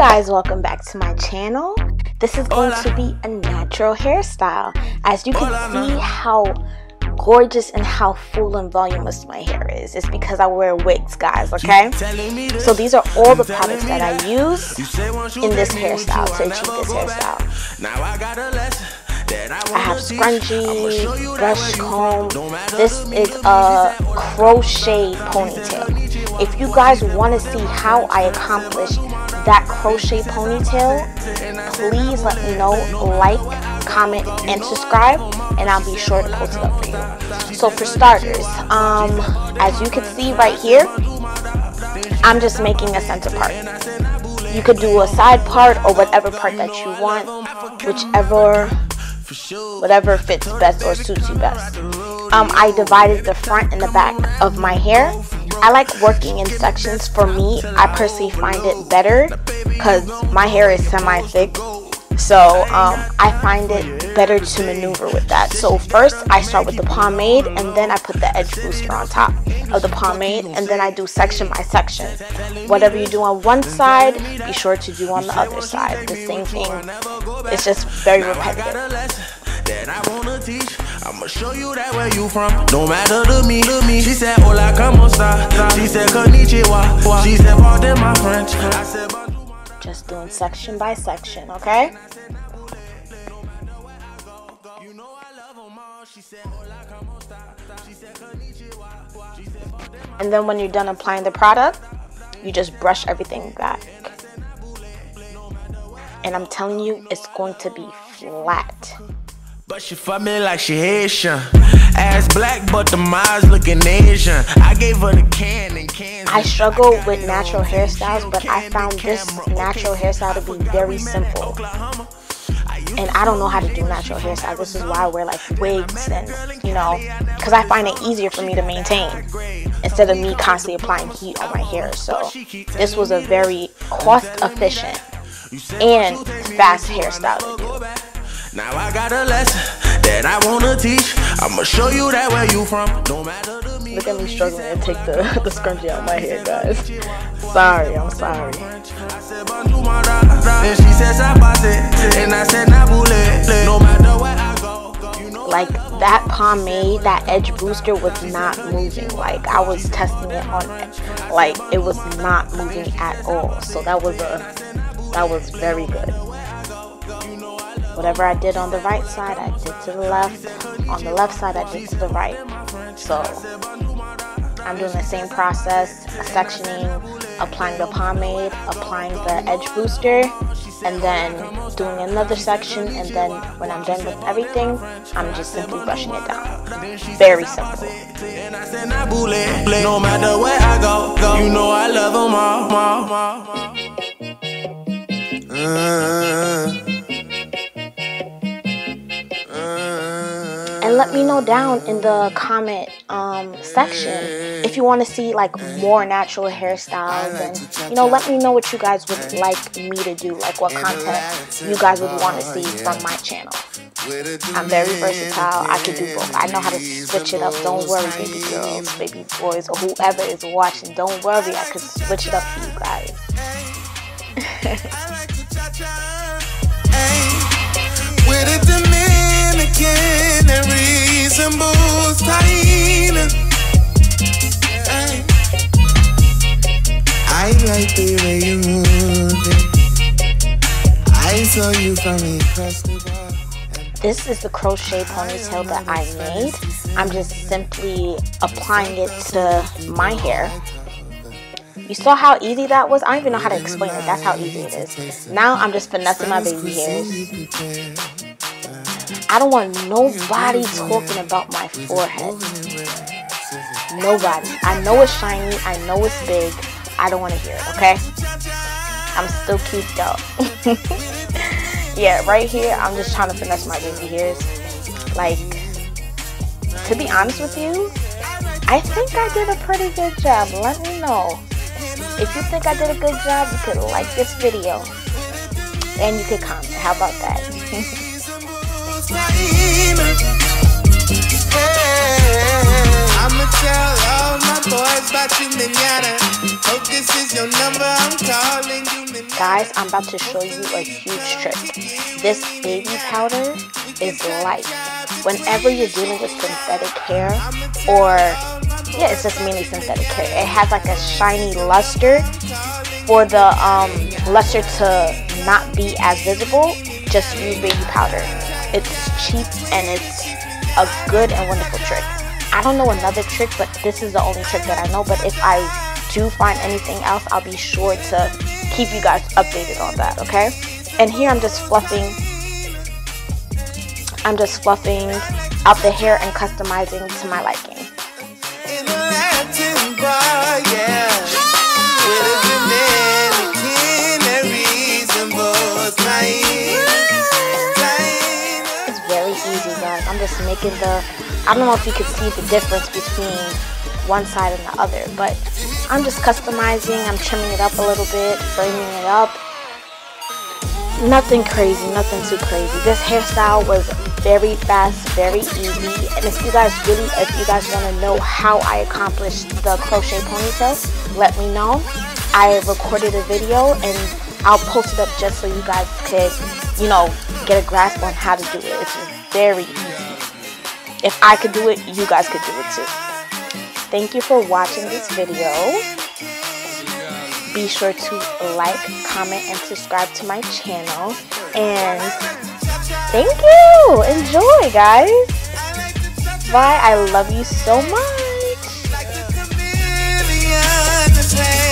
guys, welcome back to my channel. This is going to be a natural hairstyle. As you can see how gorgeous and how full and voluminous my hair is. It's because I wear wigs, guys, okay? So these are all the products that I use in this hairstyle to achieve this hairstyle. I have scrunchie, brush comb. This is a crochet ponytail. If you guys want to see how I accomplished that crochet ponytail, please let me know, like, comment, and subscribe, and I'll be sure to post it up for you. So for starters, as you can see right here, I'm just making a center part. You could do a side part or whatever part that you want, whatever fits best or suits you best. I divided the front and the back of my hair. I like working in sections. For me, I personally find it better because my hair is semi-thick, so I find it better to maneuver with that. So first I start with the pomade, and then I put the edge booster on top of the pomade, and then I do section by section. Whatever you do on one side, be sure to do on the other side. The same thing. It's just very repetitive. That I wanna teach, I'ma show you that where you from. No matter to me. She said, hola, como esta? She said, konnichiwa. She said, pardon my French. I said, just doing section by section, okay? And then when you're done applying the product, you just brush everything back. And I'm telling you, it's going to be flat. But she fuck me like she Haitian. Ass black, but the eyes looking Asian. I gave her the can and cans. I struggle with natural hairstyles, but I found this natural hairstyle to be very simple. And I don't know how to do natural hairstyles. This is why I wear like wigs and, you know, because I find it easier for me to maintain instead of me constantly applying heat on my hair. So this was a very cost efficient and fast hairstyle to do. Now I got a lesson that I wanna teach. I'ma show you that where you from. No matter to me. Look at me struggling to take the scrunchie out of my hair, guys. Sorry, I'm sorry. Then she says I pass it, and I said no matter where I go. Like that pomade, that edge booster was not moving. Like I was testing it on it, like it was not moving at all. So that was very good. Whatever I did on the right side, I did to the left. On the left side, I did to the right. So I'm doing the same process, sectioning, applying the pomade, applying the edge booster, and then doing another section. And then when I'm done with everything, I'm just simply brushing it down. Very simple. No matter where I go, you know I love them all. And let me know down in the comment section if you want to see like more natural hairstyles, and you know, let me know what you guys would like me to do, like what content you guys would want to see from my channel. I'm very versatile. I can do both. I know how to switch it up. Don't worry, baby girls, baby boys, or whoever is watching. Don't worry, I can switch it up for you guys. With a Dominican and reasonable style. I like the way you move it. I saw you from across the bar. This is the crochet ponytail that I made. I'm just simply applying it to my hair. You saw how easy that was? I don't even know how to explain it. That's how easy it is. Now I'm just finessing my baby hairs. I don't want nobody talking about my forehead. Nobody. I know it's shiny. I know it's big. I don't want to hear it, okay? I'm still cute though. Yeah, right here, I'm just trying to finesse my baby hairs. Like, to be honest with you, I think I did a pretty good job. Let me know. If you think I did a good job, you could like this video. And you could comment. How about that? I'ma tell all my boys about you, manana. Hope this is your number. I'm calling you, manana. Guys, I'm about to show you a huge trick. This baby powder is light. Whenever you're dealing with synthetic hair, or yeah, it's just mainly synthetic hair, it has like a shiny luster. For the luster to not be as visible, just use baby powder. It's cheap and it's a good and wonderful trick. I don't know another trick, but this is the only trick that I know. But if I do find anything else, I'll be sure to keep you guys updated on that, okay? And here I'm just fluffing out the hair and customizing to my liking. In the Latin bar, yeah. With a It's very easy, guys. I'm just making I don't know if you can see the difference between one side and the other, but I'm just customizing. I'm trimming it up a little bit, framing it up. Nothing crazy, nothing too crazy. This hairstyle was very fast, very easy. And if you guys want to know how I accomplished the crochet ponytail, let me know. I recorded a video and I'll post it up just so you guys could, you know, get a grasp on how to do it. It's very easy. If I could do it, you guys could do it too. Thank you for watching this video. Be sure to like, comment, and subscribe to my channel. And thank you. Enjoy, guys. Bye. I love you so much.